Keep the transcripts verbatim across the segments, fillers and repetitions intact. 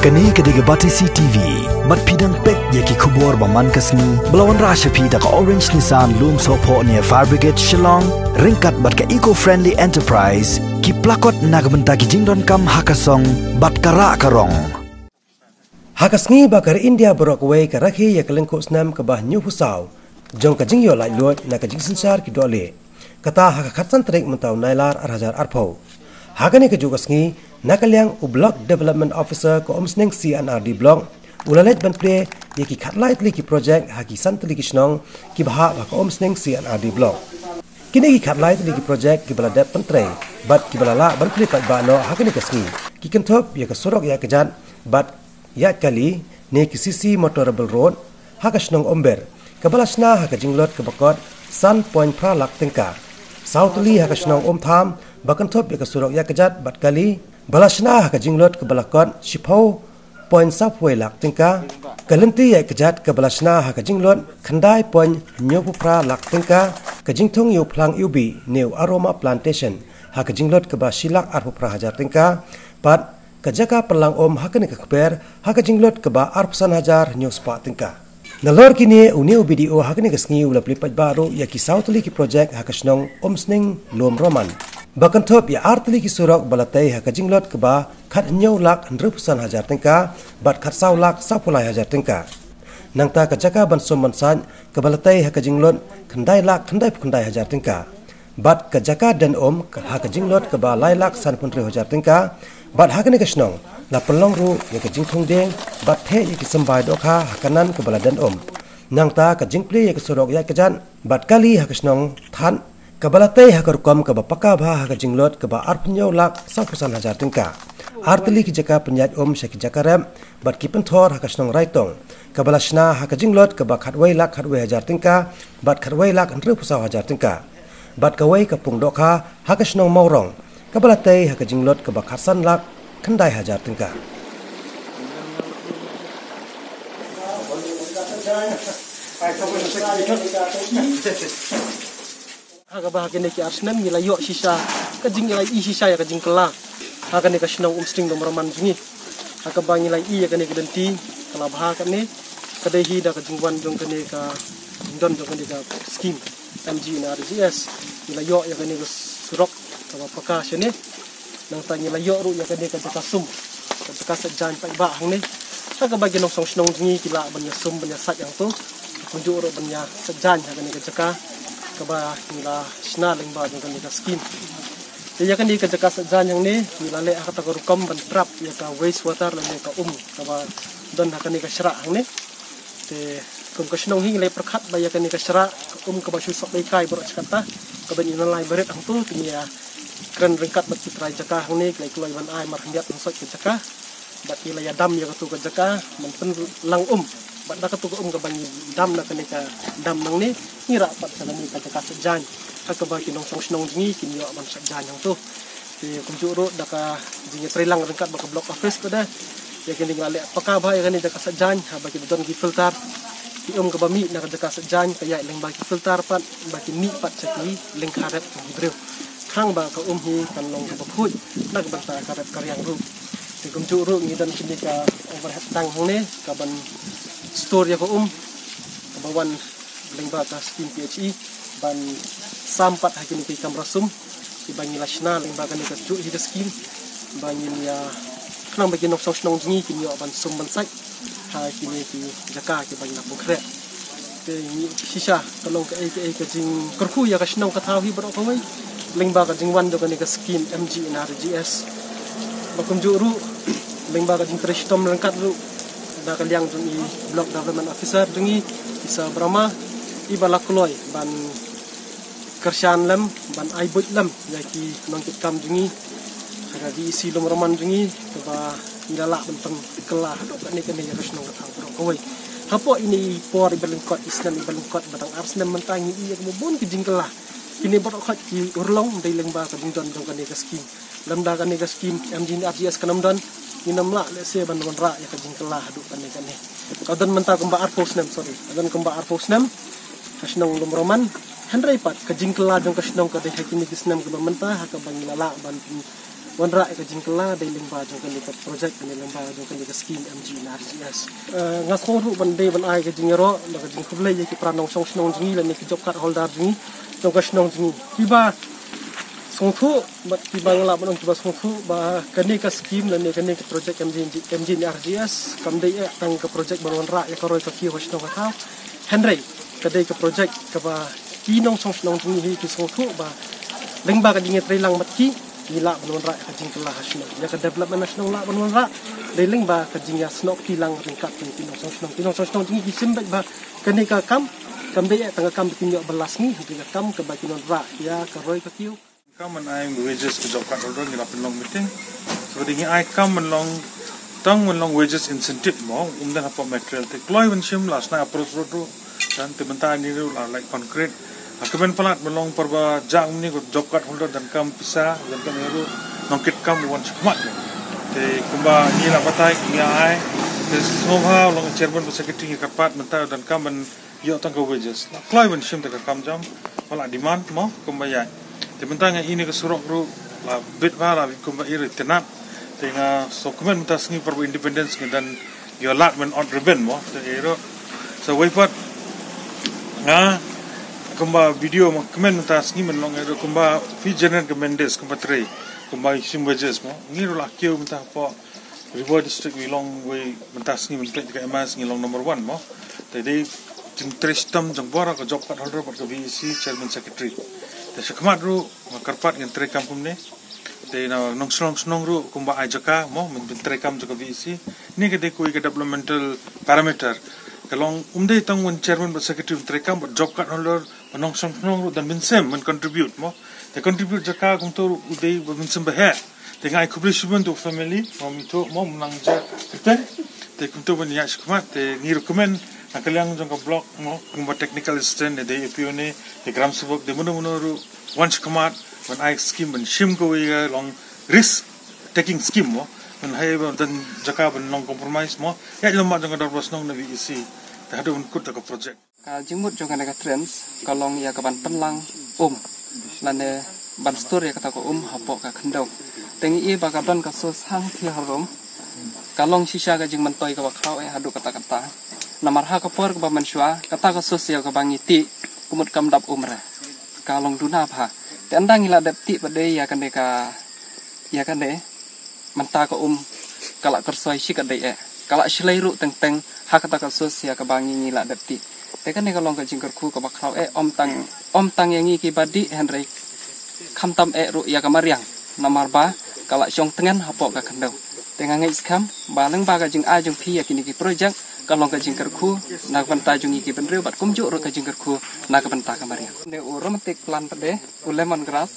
Hakani kediga bati C T V, mat pidang pek yaki kubor baman kasni, belawan rasha pida ka Orange Nissan Loom Sopo near Fire Brigade Shillong, ringkat bat ka eco-friendly enterprise, ki plakot nagbenta ki jingdon kam hakasong, bat kara karong. Hakasngi bakar India Broadway ka rakhi yak lengko snam ka bah New Husau, jong ka jingyo lai luot na ka jing sensar ki dole. Kata hakakatsan trik mentau nailar arhajar arpo. Hakani ka jugasngi nakaliang u block development officer ko omsneng C N R D block ulalet ban pre yaki khatlait li ki project haki santli ki snong ki baha ba ko omsneng C N R D block kini ki khatlait li ki project ki bala dep pantre bat ki bala la ban pre pat ba no hakani kasngi ki kentop ya ka sorok ya ka jan bat ya kali ne ki C C motorable road haka snong omber ka bala sna haka jinglot ka bakot sun point pra lak tengka southly haka snong om tham bakan top ya ka sorok ya ka jat bat kali balasna ka jinglot ke balakon shipau point subway lak tingka kalenti ya kejat ke balasna ka jinglot khandai point nyopupra lak tingka ke jingthong yu plang ubi new aroma plantation ha ka jinglot ke basilak arpupra hajar tingka pat ke jaka pelang om hakani ke kber ha ka jinglot ke ba arpsan hajar new spa tingka nalor kini uniu video hakani ke sngi ula plipat baru ya ki southly ki project ha ka snong omsning lom roman Bakan top ya artli ki surok balatai ha kajinglot ke ba khat nyau lak hundred hajar tengka bat khat sau lak sapulai hajar tengka nangta ka jaka ban som mansan ke balatai ha kajinglot khandai lak khandai khandai hajar tengka bat ka jaka dan om ha kajinglot ke ba lai lak san pun hajar tengka bat ha kani kasnong la pelong ru ya ka jingthong deng bat the ya ki sambai dokha hakanan ke bala dan om nangta ka jingpli ya ka surok ya kajan bat kali ha kasnong than Kabalatai hakar kom kaba paka bah hakar jinglot kaba arpnyo lak sapusan hajar tingka. Artili ki jaka penyat om syaki jaka rem bat ki penthor hakar snong raitong. Kabala shna hakar jinglot kaba khatwai lak khatwai hajar tingka bat khatwai lak andre pusau hajar tingka. Bat kawai kapung dokha hakar snong maurong. Kabalatai hakar jinglot kaba khatsan lak khandai hajar tingka. Haga bahagian neki arsnam nilai yok sisa kajing nilai i sisa ya kajing kela haga neki senang umsting nomor man jungi haga bang nilai i ya kene kedenti kala bahagian ni kadehi da kajing wan jong kene ka don jong kene ka scheme M G na R G S nilai yok ya kene ka surok kaba paka sini nang ta nilai yok ru ya kene ka jaka sum ka jaka sejan pai ba hang ni haga bagian nong song senang jungi kila banya sum banya sat yang tu kunjuk ru banya sejan ya kene ka jaka kaba nila sna lengba jong kan nika skim ya kan nika jaka sajan yang ni nila le kata ko rukam ban trap ya ka waste water la ka um kaba don kan nika shra hang ni te kum ka snong hing le prakhat ba ya kan nika shra um ka ba shu sok dai kai bro chkata kaba ni lai beret ang tu tinya kren rengkat bat citrai jaka hang ni klai klai ban ai mar handiat ang sok jaka bat ila ya dam ya ka tu ka jaka man pen lang um bat da ka tu um ka ban dam na kan nika dam nang ni ngira pat kana ni ka jaka sejan ka ba kinong song snong ngi kinyo man sejan yang tu ti kunjuro da ka jinge trilang rengkat ba ka block office ko da ya kini ngale paka ba ya kani jaka sejan ha ba ki don ki filter ti um ka ba mi na ka jaka sejan kaya leng ba ki filter pat ba ki mi pat chati leng kharet ki brew khang ba ka um hi kan long ba phut na ka banta kharet karyang ru ti kunjuro ngi dan kini ka overhead tang ne ka ban store ya ko um ka ba wan lengba ka skin P H E ban sampat hakini ki kamrasum ki bangi lashna lengba ka ni ka ju hi skin bangi ya knang bagi nok song snong ni ki yo ban sum ban sai ha kini ki jaka ki bangi na pokre te ni shisha tolong ka e ka jing kurku ya ka snong ka thaw hi bro komai lengba ka jing wan do ka ni ka skin M G na R G S bakum ju ru lengba ka jing trishtom lengkat ru da kaliang jungi block development officer jungi bisa brama ibala kloy ban kershan lem ban aibut lem yaki nongkit kam jungi aga di isi lom roman jungi coba ilala benteng kelah dok ni kene harus nong tang pro koi hapo ini por ibelengkot islam ibelengkot batang arsnem mentangi iya kemubun kijing kelah ini borok khot ki urlong dai lengba ka dingdon jong kene ka skim lem da kene ka skim M G R G S kanam don inam la le se ban ban ra ya ka jing kelah dok kene kene kadon menta kemba arpos nem sorry kadon kemba arpos nem kasnong lom roman handrai pat ka jing kelah jong kasnong ka dai hakini kisnam ka menta ha ka bang lala ban wanra ka jingkala dai limba jong kan ka project kan limba jong kan ka scheme M G R G S ngas ko ru ban dai ban ai ka jingero na ka jing khublai ki pranong song snong jingi lan ni job card holder jingi jong ka snong jingi tiba songthu bat tiba ngala ban tiba songthu ba kan ka scheme lan ni kan ka project M G M G R G S kam dai tang ka project ban wanra ya ka roi ka ki ho snong ka thau henry ka dai ka project ka ba ki nong song snong jingi hi ki songthu ba lengba ka jingi trailang mat ki gila banwan ra ka jing kelah nasional ya ka development nasional la banwan ra deling ba ka jing ya snok tilang ringkat ni tinong song snong tinong song snong jing gisim ba kani ka kam kam de tanga kam tinyo belas ni hingga kam ke baki non ra ya ka roi ka kiu kam an ai wages ke job card holder ni lapin long meeting so dingi ai kam long tang long wages incentive mo umdan apa material te kloi wen shim last na approach ro dan tementan ni la like concrete Akaben pelat melong perba jang ni ko job card holder dan kam pisa dan kam eru nongkit kam wan chmat te kumba ni la batai ni ai te soha long chairman bu secretary ka pat mentar dan kam ben yo tang ko wages kloi ben shim te ka kam jam wala demand mo kumba ya te mentang ini ke surok ru la bit bala kumba iri tenat te nga so komen mentas ni perbu independence dan yo lat men on ribbon mo te eru so we pat nga kumba video mo komen tas ni men long ero kumba fi general commendes kumba tre kumba sim wages mo ngiru la keu mentah po reward district wi long we mentas ni men plate ka emas ni long number one mo tadi jing tristam jang bora ko job card holder ko V E C chairman secretary te sekmat ru karpat ngen tre kampung ni te na nong snong snong ru kumba ajaka mo men tre kam jo V E C ni ke de ko ke developmental parameter kalong umde tang wan chairman ba secretary tre kam job card holder nong song nong dan binsem men contribute mo te contribute jaka kung to udai binsem bah te ngai accomplishment to family mo mito mo nang ja te te kung to ban ya skmat te ni recommend nakaliang jong ka block mo kung ba technical assistant de A P O ne te gram subok de mono mono ru once kamat when I scheme ban shim ko wi long risk taking scheme mo when hai dan jaka ban long compromise mo ya lama jong ka dorbos nong na V E C te hadu un kut ka project ka jimut jongan ka trends kalong ya ka ban penlang um lane ban story kata ko um hapo ka khendau tengi e ba ka don ka so sang thi harom kalong sisa ka jing mentoi ka bakhau e hadu kata kata namar ha ka por ka ba mansua kata ka sosial ka bangiti kumut kam dap umra kalong duna pha te andang ila dap ti pade ya kan de ka ya kan de manta ka um kala kersoi si ka de e kala shlairu teng teng ha kata ka sosial ka bangi ngila dap ti tekan ne kalong ka jingkar khu ka bakhau e om tang om tang yang ki badi henry khamtam e ru ya kamariang namar ba kala syong tengan hapo ka khandau tengang ngai skam balang ba ka jing a jing phi ya kini ki project kalong ka jingkar khu na banta jung ki benreu bat kumju ru ka jingkar khu na ka banta kamariang ne u romantic plan pade u lemon grass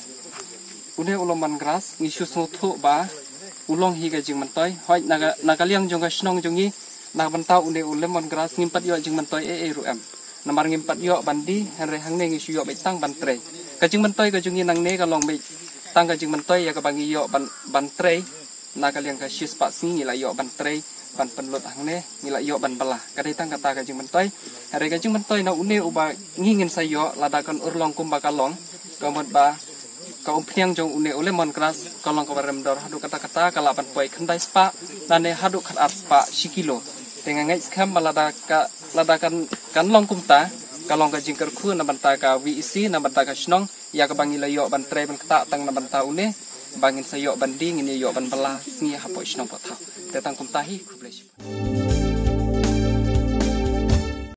une u lemon grass ni shu so thu ba ulong hi ka jing mantoi hoi na na kaliang jong ka snong jungi na banta une u lemon grass ngimpat yo jing mantoi e e ru am namar ngimpat yo bandi henre hang ne ngi syu yo be tang ban tre ka jing mantoi ka jungi nang ne ka long be tang ka jing mantoi ya ka bangi yo ban ban tre na ka liang ka shis pa singi la yo ban tre ban penlut hang ne ngi la yo ban bala ka dai tang kata ka jing mantoi henre ka jing mantoi na une u ba ngi ngin sa yo la da kan urlong kum ba ka long ka mot ba ka um phiang jong une u lemon grass ka long ka barem dor hadu kata kata kala ban poi khandai spa na ne hadu khat ar spa sikilo tenga ngai skam balada ka ladakan kan long kumta kalong ka jingkar khu na banta ka V E C na banta ka snong ya ka bangi layo ban tre ban kta tang na banta une bangin sayo banding ini yo ban bala singi hapo snong patha tetang kumtahi kublesi